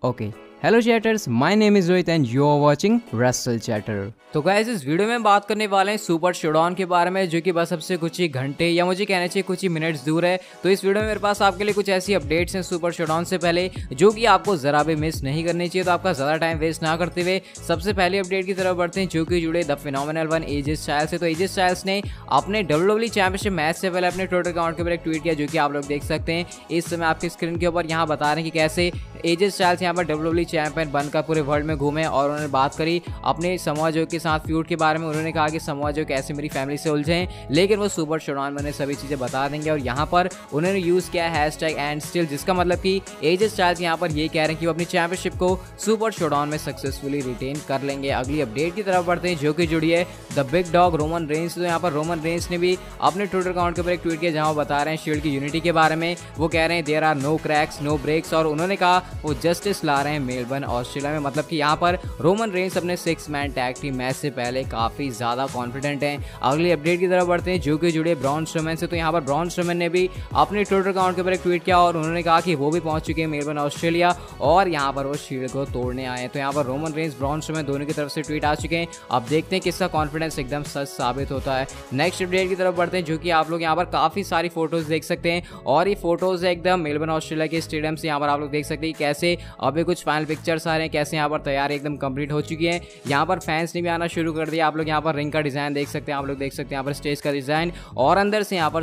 Okay, hello chatters, my name is Rohit and you are watching Wrestle Chatter. तो guys, इस video में बात करने वाले हैं सुपर शोडाउन के बारे में, जो कि बस सबसे कुछ ही घंटे या मुझे कहना चाहिए कुछ ही मिनट्स दूर है। तो इस वीडियो में मेरे पास आपके लिए कुछ ऐसी अपडेट्स हैं सुपर शोडाउन से पहले, जो कि आपको जरा भी मिस नहीं करनी चाहिए। तो आपका ज़्यादा टाइम वेस्ट ना करते हुए सबसे पहले अपडेट की तरफ बढ़ते हैं, जो कि जुड़े the phenomenal one AJ Styles से। तो एजे स्टाइल्स ने अपने WWE चैंपियनशिप मैच से पहले अपने ट्विटर अकाउंट के ऊपर एक ट्वीट किया, जो कि आप लोग देख सकते हैं इस समय आपकी स्क्रीन के ऊपर। यहाँ बता रहे हैं कि कैसे एजे स्टाइल्स यहाँ पर WWE चैंपियन बनकर पूरे वर्ल्ड में घूमे, और उन्होंने बात करी अपने समोआ जो के साथ फ्यूड के बारे में। उन्होंने कहा कि समोआ जो कैसे मेरी फैमिली से उलझे हैं, लेकिन वो सुपर शोडाउन में सभी चीज़ें बता देंगे। और यहाँ पर उन्होंने यूज़ किया हैशटैग एंड स्टिल, जिसका मतलब कि एजे स्टाइल्स यहाँ पर ये कह रहे हैं कि वो अपनी चैंपियनशिप को सुपर शोडाउन में सक्सेसफुली रिटेन कर लेंगे। अगली अपडेट की तरफ बढ़ते हैं, जो कि जुड़ी है the Big Dog Roman Reigns. तो यहाँ पर रोमन रेंस ने भी अपने ट्विटर अकाउंट के ऊपर एक ट्वीट किया, जहाँ वो बता रहे हैं शील्ड की यूनिटी के बारे में। वो कह रहे हैं there are no cracks no breaks, और उन्होंने कहा वो जस्टिस ला रहे हैं मेलबर्न ऑस्ट्रेलिया में। मतलब कि यहाँ पर रोमन रेंस अपने 6 मैन टैग टीम मैच से पहले काफ़ी ज़्यादा कॉन्फिडेंट हैं। अगली अपडेट की तरफ बढ़ते हैं, जो कि जुड़े ब्रॉन स्ट्रोमैन से। तो यहाँ पर ब्रॉन स्ट्रोमैन ने भी अपने ट्विटर अकाउंट के ऊपर एक ट्वीट किया, और उन्होंने कहा कि वो भी पहुंच चुके हैं मेलबर्न ऑस्ट्रेलिया, और यहाँ पर वो शील्ड को तोड़ने आए हैं। तो यहाँ पर रोमन रेंस ब्रॉन स्ट्रोमैन दोनों की तरफ से ट्वीट आ चुके हैं। अब देखते हैं किसका कॉन्फिडेंस एकदम सच साबित होता है। नेक्स्ट अपडेट की तरफ बढ़ते हैं, जो कि आप लोग यहाँ पर काफ़ी सारी फोटोज़ देख सकते हैं, और ये फोटोज़ एकदम मेलबर्न ऑस्ट्रेलिया के स्टेडियम से। यहाँ पर आप लोग देख सकते हैं कैसे अभी कुछ फाइनल पिक्चर्स आ रहे हैं, कैसे यहाँ पर तैयारी एकदम कंप्लीट हो चुकी है। यहाँ पर फैंस ने भी आना शुरू कर दिया। आप लोग यहाँ पर रिंग का डिज़ाइन देख सकते हैं, आप लोग देख सकते हैं यहाँ पर स्टेज का डिज़ाइन, और अंदर से यहाँ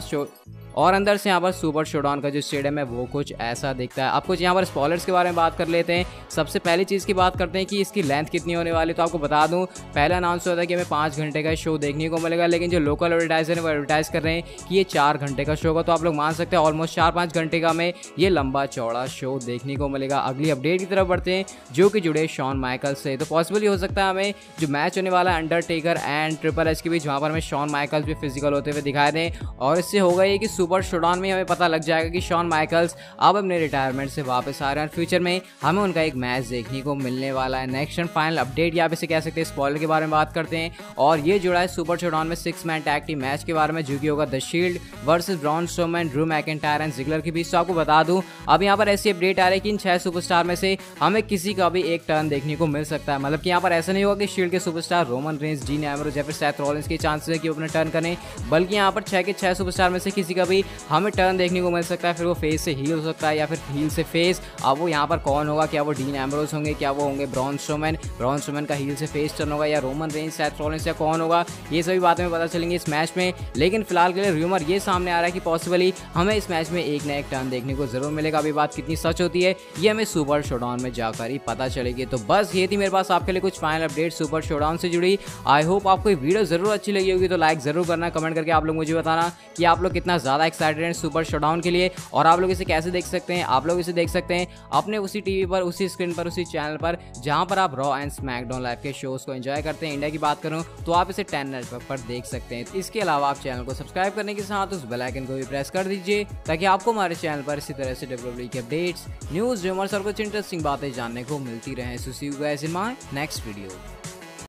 पर सुपर शोडाउन का जो स्टेडियम है वो कुछ ऐसा दिखता है। अब कुछ यहाँ पर स्पॉयलर्स के बारे में बात कर लेते हैं। सबसे पहली चीज़ की बात करते हैं कि इसकी लेंथ कितनी होने वाली। तो आपको बता दूं, पहला अनाउंस हुआ था कि हमें 5 घंटे का शो देखने को मिलेगा, लेकिन जो लोकल एडवर्टाइजर है वो एडवर्टाइज कर रहे हैं कि ये 4 घंटे का शो होगा। तो आप लोग मान सकते हैं ऑलमोस्ट 4-5 घंटे का हमें ये लंबा चौड़ा शो देखने को मिलेगा। अगली अपडेट की तरफ बढ़ते हैं, जो कि जुड़े शॉन माइकल्स से। तो पॉसिबल हो सकता है हमें जो मैच होने वाला है अंडरटेकर एंड ट्रिपल एच के बीच, वहाँ पर हमें शॉन माइकल्स भी फिजिकल होते हुए दिखाई दें, और इससे होगा ये कि सुपर शोडाउन में पता लग जाएगा कि शॉन माइकल्स अब अपने रिटायरमेंट से वापस आ रहे हैं, और फ्यूचर में हमें उनका एक मैच देखने को मिलने वाला है। नेक्स्ट एंड फाइनल अपडेट या इसे कह सकते हैं स्पॉइलर के बारे में बात करते हैं, और ये जुड़ा है सुपर शोडाउन में 6 मैन टैग टीम मैच के बारे में, जो कि होगा the Shield versus Braun Strowman, Drew McIntyre and Ziggler के बीच। तो आपको बता दूं, अब यहाँ पर ऐसी अपडेट आ रही है कि इन 6 सुपरस्टार में से हमें किसी का भी एक टर्न देखने को मिल सकता है। मतलब कि यहाँ पर ऐसा नहीं होगा कि शील्ड के superstar Roman Reigns, Dean Ambrose या फिर सेथ रॉलिंस के चांसेस है कि वो अपना टर्न करें, बल्कि यहाँ पर 6 के 6 सुपरस्टार में से किसी का भी हमें टर्न देखने को मिल सकता है। फिर वो फेस से हील हो सकता है या फिर हील से फेस। अब वो यहाँ पर कौन होगा, क्या वो डीन एम्ब्रोज होंगे, क्या वो होंगे ब्रॉन स्ट्रोमैन का हील से फेस टर्न होगा, या रोमन रेंस, सेथ रॉलिंस, या कौन होगा, ये सभी बातें पता चलेंगी इस मैच में। लेकिन फिलहाल के लिए रूमर ये सामने आ रहा है कि पॉसिबली हमें इस मैच में एक ना एक टर्न देखने को जरूर मिलेगा। अभी बात कितनी सच होती है ये हमें सुपर शोडाउन में जाकर ही पता चलेगी। तो बस ये थी मेरे पास आपके लिए कुछ फाइनल अपडेट सुपर शोडाउन से जुड़ी। आई होप आपको ये वीडियो जरूर अच्छी लगी होगी। तो लाइक जरूर करना, कमेंट करके आप लोग मुझे बताना कि आप लोग कितना ज़्यादा एक्साइटेड हैं सुपर शोडाउन के लिए, और आप लोग इसे कैसे देख सकते हैं। आप लोग इसे देख सकते हैं अपने उसी टीवी पर, उसी स्क्रीन पर, उसी चैनल पर जहां पर आप रॉ एंड स्मैकडाउन लाइव के शोज को एंजॉय करते हैं। इंडिया की बात करूं तो आप इसे 10 नेटवर्क पर देख सकते हैं। इसके अलावा आप चैनल को सब्सक्राइब करने के साथ उस बेल आइकन को भी प्रेस कर दीजिए, ताकि आपको हमारे चैनल पर इसी तरह से WWE के अपडेट्स, न्यूज़, रूमर्स और कुछ इंटरेस्टिंग बातें जानने को मिलती रहें। So see you guys in my next video.